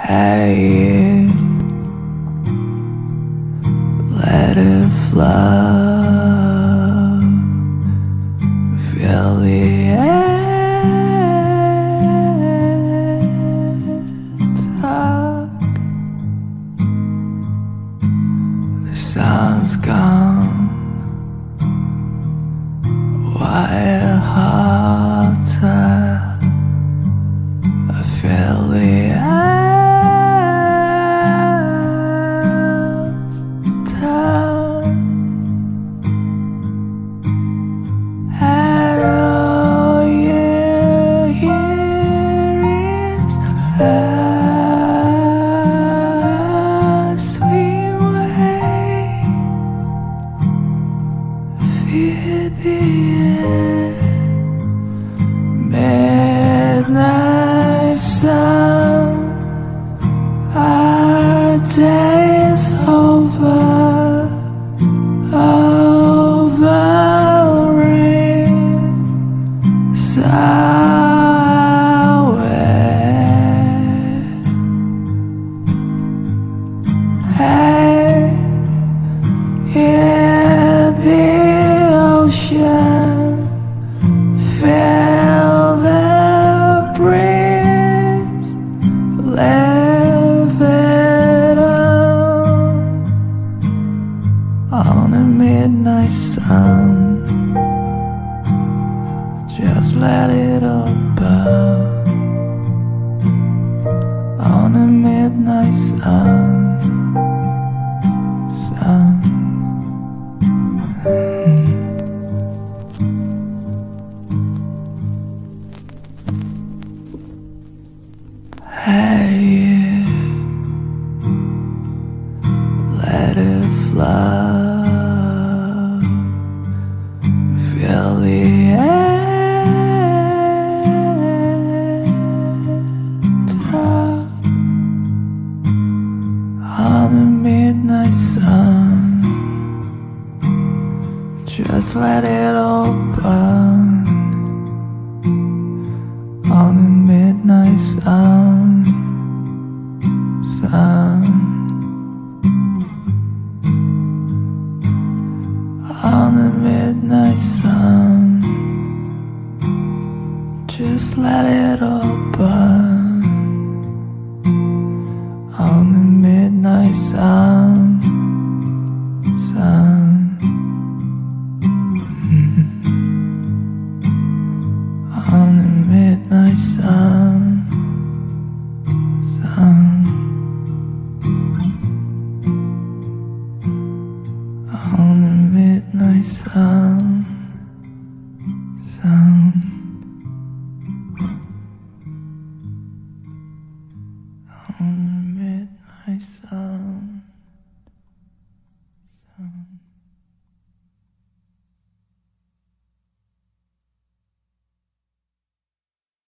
Hey, let it flow. Feel the air talk. The sun's gone. White hotter. I feel the air talk. And all you hear is a sweet wave. Feel the air. Midnight sun. Our day's over. Rain sour. Hey, hear the ocean. Feel the breeze. Live it on a midnight sun. Just let it all burn on a midnight sun. Hey, let it flow. Feel the air talk on the midnight sun. Just let it all burn on the midnight sun. On the midnight sun. Just let it all burn on the midnight sun. On the midnight sun. On the midnight sun. On